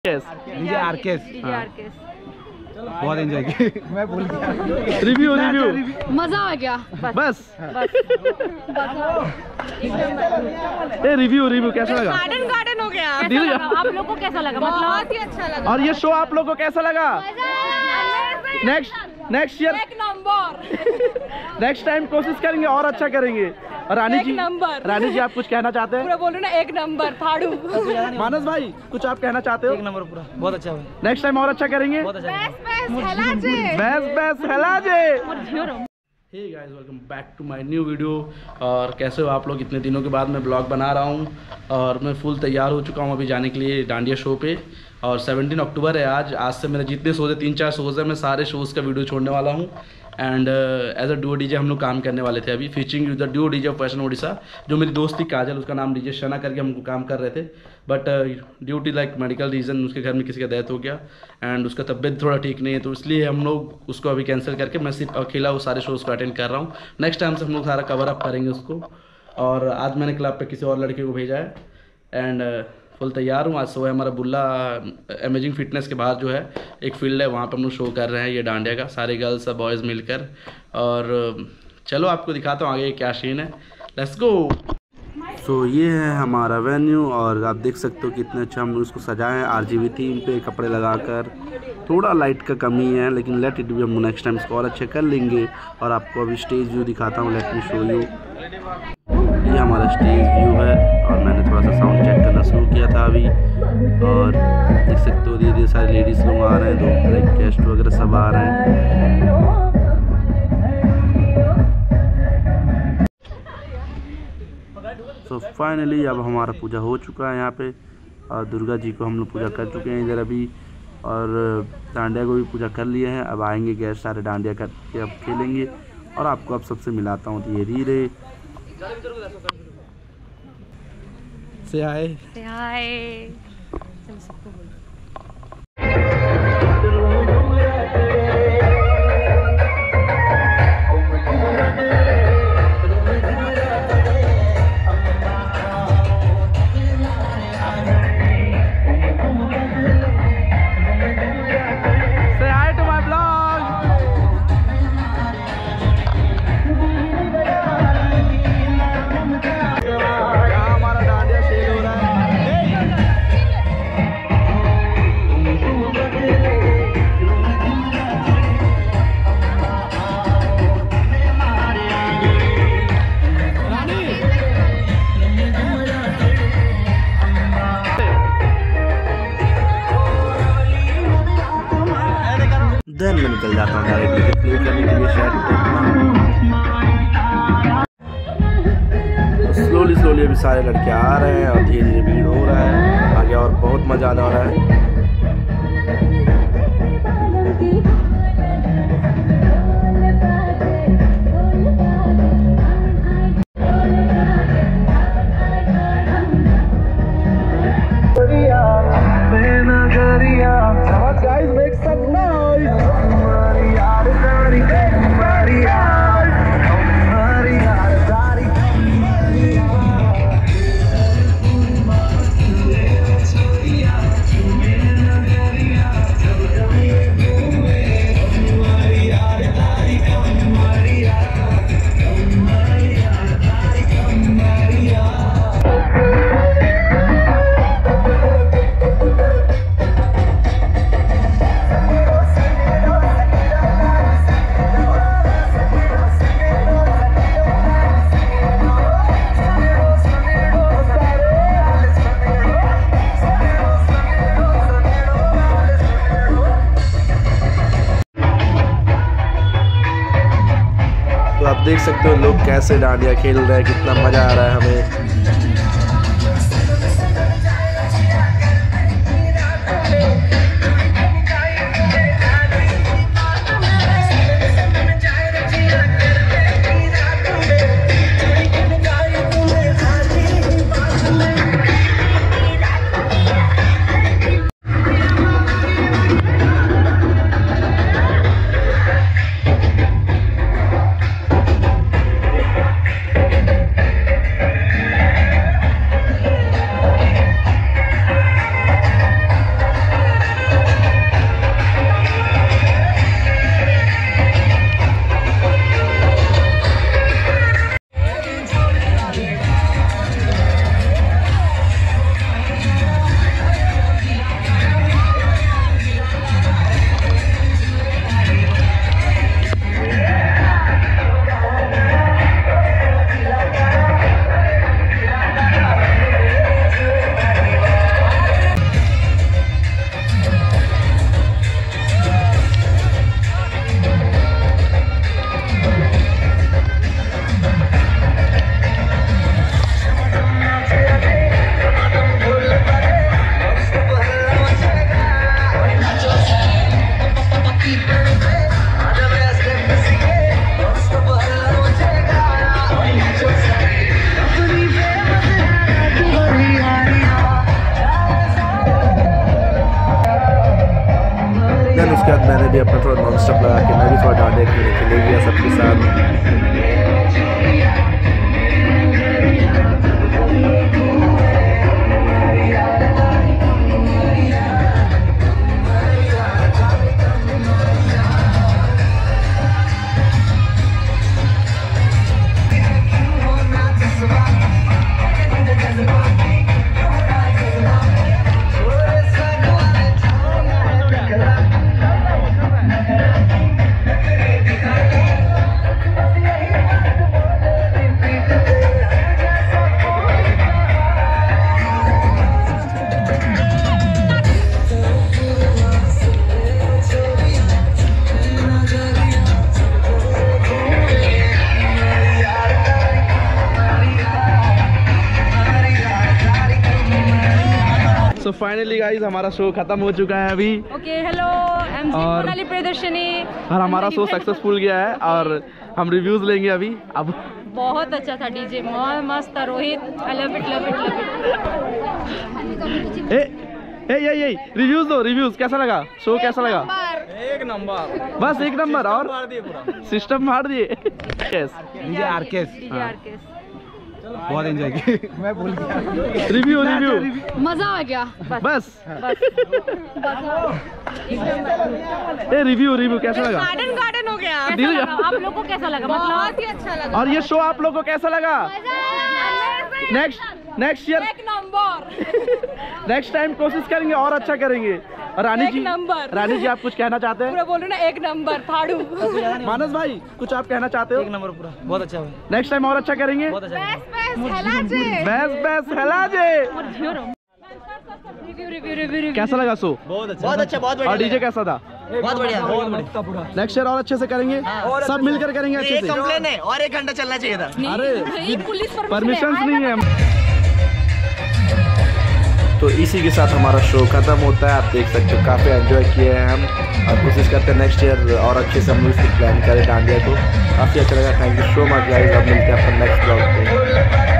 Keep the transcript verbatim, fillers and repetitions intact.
DJ RKS DJ RKS बहुत enjoy किया। मैं भूल गया। रिव्यू रिव्यू मजा आ गया। बस बस बस ए रिव्यू रिव्यू कैसा लगा? गार्डन गार्डन हो गया। दिल कैसा लगा? आप लोग को कैसा लगा? मतलब बहुत ही अच्छा लगा। और ये शो आप लोग को कैसा लगा? नेक्स्ट नेक्स्ट ईयर एक नंबर। नेक्स्ट टाइम कोशिश करेंगे और अच्छा करेंगे। और रानी एक जी नंबर। रानी जी आप कुछ कहना चाहते हैं? पूरा बोलो ना एक नंबर फाड़ू। मानस भाई कुछ आप कहना चाहते हो? एक नंबर पूरा बहुत अच्छा है। नेक्स्ट टाइम और अच्छा करेंगे। बहुत अच्छा है। बेस्ट बेस्ट हेलाजे। Hey guys welcome back to my new video. और कैसे हो आप लोग? इतने दिनों के बाद मैं ब्लॉग बना रहा हूँ और मैं फुल तैयार हो चुका हूँ अभी जाने के लिए डांडिया शो पे। और सत्रह अक्टूबर है आज। आज से मेरे जितने शोज़ है तीन चार शोज़ है, मैं सारे शोज़ का वीडियो छोड़ने वाला हूँ। And as a duo DJ हम लोग काम करने वाले थे अभी, featuring with the duo DJ of fashion Odisha. जो मेरी दोस्त थी काजल, उसका नाम डीजे शना करके हम काम कर रहे थे। But due to like medical reason उसके घर में किसी का डेथ हो गया एंड उसका तबीयत थोड़ा ठीक नहीं है, तो इसलिए हम लोग उसको अभी कैंसिल करके मैं सिर्फ अकेला वो सारे शोज़ को अटेंड कर रहा हूँ। नेक्स्ट टाइम से हम लोग सारा कवर अप करेंगे उसको। और आज मैंने क्लब पे किसी और लड़के को भेजा है एंड फुल तैयार हूँ। आज शो है हमारा बुल्ला अमेजिंग फिटनेस के बाहर जो है एक फील्ड है, वहाँ पर हम लोग शो कर रहे हैं ये डांडिया का, सारे गर्ल्स सब बॉयज़ मिलकर। और चलो आपको दिखाता हूँ आगे क्या सीन है। Let's go. सो so, ये है हमारा वेन्यू और आप देख सकते हो कितने अच्छा हम लोग उसको सजाए हैं आरजीबी थीम पे कपड़े लगाकर। थोड़ा लाइट का कमी है लेकिन लेट इट भी, हम नेक्स्ट टाइम इसको और अच्छे कर लेंगे। और आपको अभी स्टेज व्यू दिखाता हूँ, लेट मी शो यू। ये हमारा स्टेज व्यू है और मैंने थोड़ा सा साउंड चेक करना शुरू किया था अभी। और देख सकते हो धीरे धीरे सारे लेडीज़ लोग आ रहे हैं, दो लाइक गेस्ट वगैरह सब आ रहे हैं। सो so, फाइनली अब हमारा पूजा हो चुका है यहाँ पे और दुर्गा जी को हम लोग पूजा कर चुके हैं इधर अभी। और डांडिया को भी पूजा कर लिए हैं। अब आएंगे गेस्ट सारे डांडिया करके अब खेलेंगे और आपको अब सबसे मिलाता हूँ धीरे धीरे। से आए से हाय। चल सबको बोलो। देन मैं निकल जाता हूँ डायरेक्ट प्ले करने के लिए शायद। स्लोली स्लोली अभी सारे लड़के आ रहे हैं और धीरे धीरे भीड़ हो रहा है आगे और बहुत मजा आने वाला है। तो आप देख सकते हो लोग कैसे डांडिया खेल रहे हैं, कितना मजा आ रहा है हमें। उसके बाद मैंने भी अपना थोड़ा नॉन स्टॉप लगा के मैं भी थोड़ा डांडिया खेलने के लिए गया सबके साथ। सो फाइनली गाइस हमारा शो खत्म हो चुका है अभी। ओके हेलो एमजी और- मोनाली प्रियदर्शनी। और हमारा शो सक्सेसफुल गया है और हम रिव्यूज लेंगे अभी। अब बहुत अच्छा था डीजे, मस्त था Rohit. I love it love it love it. ए ए ये ये रिव्यूज दो, रिव्यूज कैसा लगा शो, कैसा लगा? एक नंबर, बस एक नंबर। और सिस्टम मार दिए। Yes DJ RKS DJ RKS बहुत एंजॉय किए। मैं भूल गया। रिव्यू रिव्यू मजा आ गया। बस बस बस ए रिव्यू रिव्यू कैसा लगा? गार्डन गार्डन हो गया। दिल कैसा का- लगा? आप लोगों को कैसा लगा? मतलब ही अच्छा लगा। और ये शो आप लोगों को कैसा लगा? नेक्स्ट नेक्स्ट ईयर एक नंबर। नेक्स्ट टाइम कोशिश करेंगे और अच्छा करेंगे। और रानी एक जी नंबर। रानी जी आप कुछ कहना चाहते हैं? पूरा बोलो ना एक नंबर फाड़ू। मानस भाई कुछ आप कहना चाहते हो? एक नंबर पूरा बहुत अच्छा हुआ, नेक्स्ट टाइम और अच्छा करेंगे। बहुत अच्छा हुआ। बेस बेस हेला जे। Review review review review. कैसा लगा शो? बहुत अच्छा बहुत अच्छा, बहुत और बढ़िया डीजे कैसा था? बहुत बढ़िया। बहुत बढ़िया पूरा। नेक्स्ट ईयर और अच्छे से करेंगे, सब मिलकर करेंगे अच्छे एक से। कंप्लेन है और एक घंटा चलना चाहिए था। अरे नहीं, पुलिस परमिशन नहीं है। तो इसी के साथ हमारा शो खत्म होता है। आप देख सकते हो काफ़ी एंजॉय किए हैं हम और कोशिश करते हैं नेक्स्ट ईयर और अच्छे से हम लोग इसको प्लान करें डांडिया को। काफ़ी अच्छा लगा। Thank you so much guys. अब मिलते हैं अपन नेक्स्ट ब्लॉग पे।